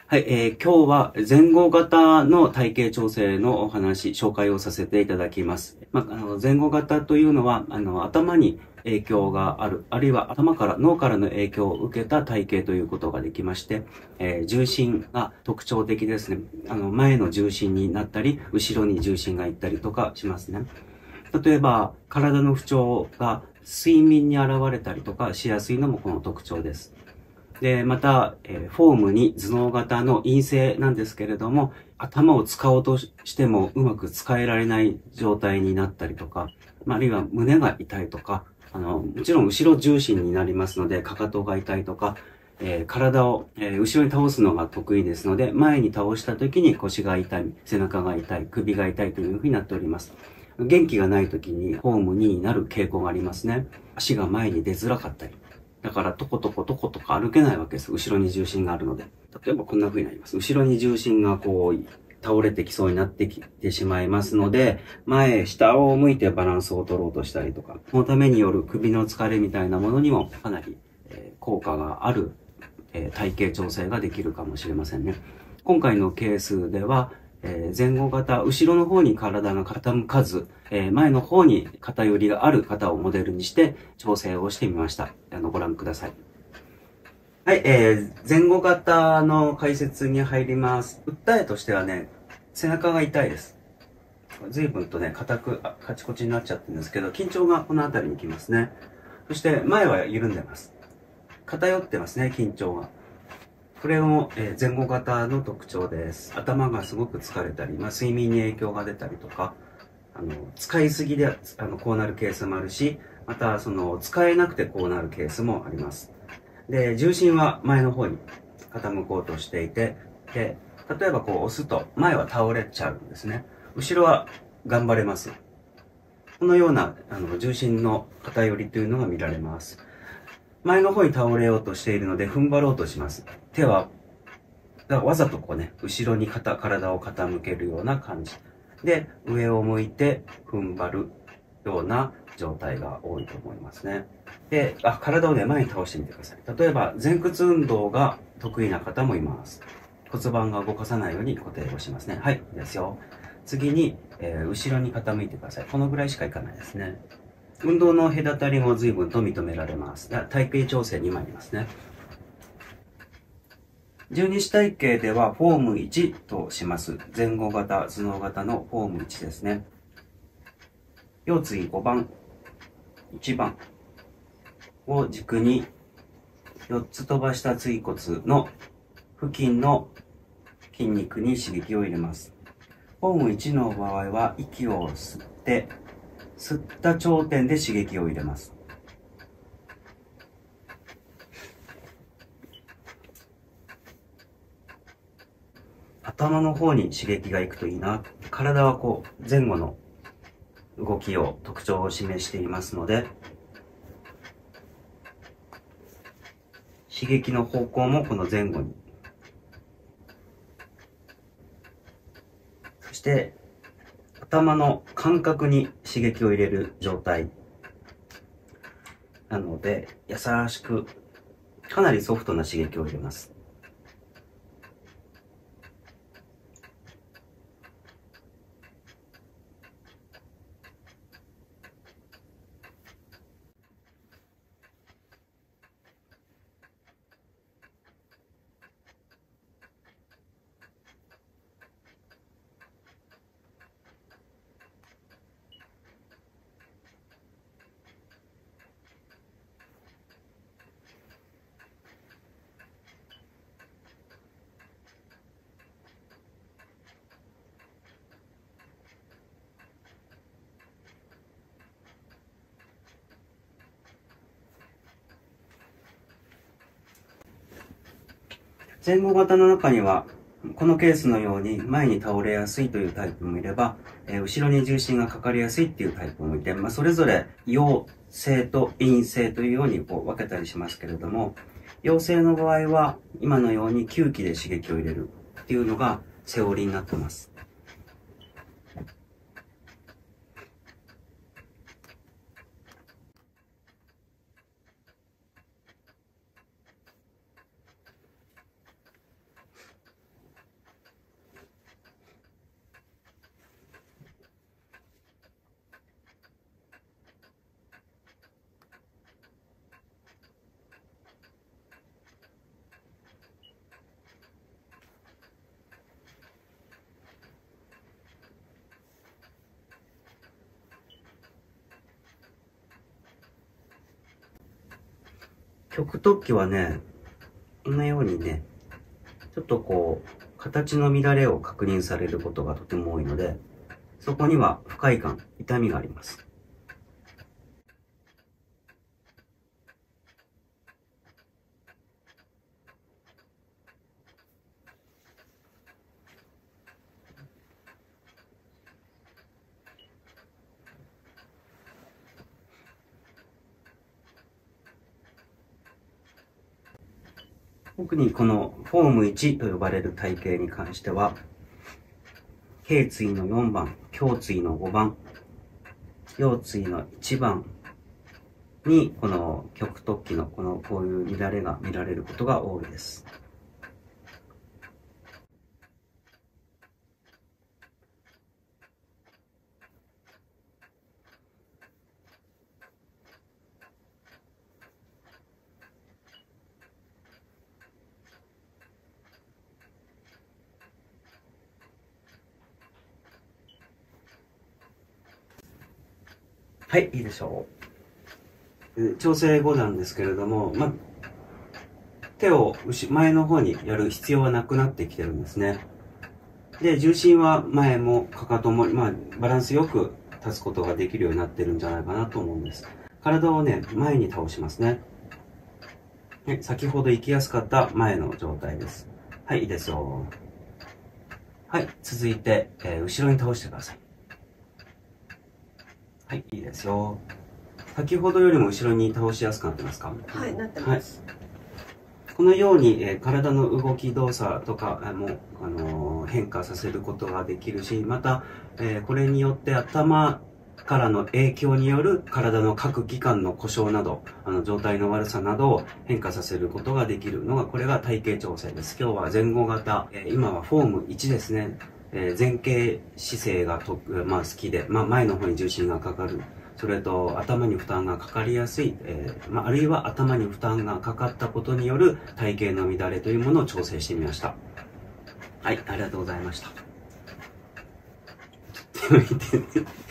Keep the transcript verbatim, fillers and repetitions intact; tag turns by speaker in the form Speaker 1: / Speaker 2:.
Speaker 1: はい、えー今日は前後型の体型調整のお話、紹介をさせていただきます。まあ、あの前後型というのは、あの頭に影響がある、あるいは頭から脳からの影響を受けた体型ということができまして、えー重心が特徴的ですね。あの前の重心になったり、後ろに重心がいったりとかしますね。例えば、体の不調が睡眠に現れたりとかしやすいのもこの特徴です。で、また、えーフォームに頭脳型の陰性なんですけれども、頭を使おうとしてもうまく使えられない状態になったりとか、まあ、あるいは胸が痛いとか、あの、もちろん後ろ重心になりますので、かかとが痛いとか、えー体を、えー後ろに倒すのが得意ですので、前に倒した時に腰が痛い、背中が痛い、首が痛いというふうになっております。元気がない時にフォームになる傾向がありますね。足が前に出づらかったり。だから、トコトコトコとか歩けないわけです。後ろに重心があるので。例えばこんな風になります。後ろに重心がこう、倒れてきそうになってきてしまいますので、前、下を向いてバランスを取ろうとしたりとか、そのためによる首の疲れみたいなものにもかなり、えー効果がある、えー体型調整ができるかもしれませんね。今回のケースでは、えー前後型、後ろの方に体が傾かず、えー前の方に偏りがある方をモデルにして調整をしてみました。あの、ご覧ください。はい、えー、前後型の解説に入ります。訴えとしてはね、背中が痛いです。随分とね、硬く、あカチコチになっちゃってるんですけど、緊張がこの辺りに来ますね。そして前は緩んでます。偏ってますね、緊張が。これも、えー前後型の特徴です。頭がすごく疲れたり、まあ、睡眠に影響が出たりとか、あの、使いすぎで、あの、こうなるケースもあるし、また、その、使えなくてこうなるケースもあります。で、重心は前の方に傾こうとしていて、で、例えばこう押すと、前は倒れちゃうんですね。後ろは頑張れます。このような、あの、重心の偏りというのが見られます。前の方に倒れようとしているので、踏ん張ろうとします。手は、わざとこうね、後ろに肩体を傾けるような感じ。で、上を向いて踏ん張るような状態が多いと思いますね。で、あ、体をね、前に倒してみてください。例えば、前屈運動が得意な方もいます。骨盤が動かさないように固定をしますね。はい、いいですよ。次に、えー後ろに傾いてください。このぐらいしかいかないですね。運動の隔たりも随分と認められます。体型調整に参りますね。十二支体系ではフォームいちとします。前後型、頭脳型のフォームいちですね。腰椎ごばん、いちばんを軸によっつ飛ばした椎骨の付近の筋肉に刺激を入れます。フォームいちの場合は息を吸って、吸った頂点で刺激を入れます。頭の方に刺激がいくといいな。体はこう前後の動きを特徴を示していますので、刺激の方向もこの前後に。そして頭の感覚に刺激を入れる状態なので、優しくかなりソフトな刺激を入れます。前後型の中には、このケースのように前に倒れやすいというタイプもいれば、えー後ろに重心がかかりやすいっていうタイプもいて、まあ、それぞれ陽性と陰性というようにこう分けたりしますけれども、陽性の場合は今のように吸気で刺激を入れるっていうのがセオリーになってます。 極突起はね、こんなようにね、ちょっとこう、形の乱れを確認されることがとても多いので、そこには不快感、痛みがあります。特にこのフォームいちと呼ばれる体型に関しては、頸椎のよんばん、胸椎のごばん、腰椎のいちばんに、この極突起のこのこういう乱れが見られることが多いです。はい、いいでしょう。調整後なんですけれども、ま、手を前の方にやる必要はなくなってきてるんですね。で、重心は前もかかとも、まあ、バランスよく立つことができるようになってるんじゃないかなと思うんです。体をね、前に倒しますね。はい、先ほど行きやすかった前の状態です。はい、いいですよ。はい、続いて、えー、後ろに倒してください。はい、いいですよ。先ほどよりも後ろに倒しやすくなってますか？
Speaker 2: はい、なってます。
Speaker 1: はい、このように、えー、体の動き動作とかも、あのー、変化させることができるし、また、えー、これによって頭からの影響による体の各器官の故障など、あの状態の悪さなどを変化させることができるのが、これが体型調整です。今日は前後型、えー、今はフォームいちですね。えー、前傾姿勢がと、まあ、好きで、まあ、前の方に重心がかかる。それと頭に負担がかかりやすい、えーまあ、あるいは頭に負担がかかったことによる体型の乱れというものを調整してみました。はい、ありがとうございました。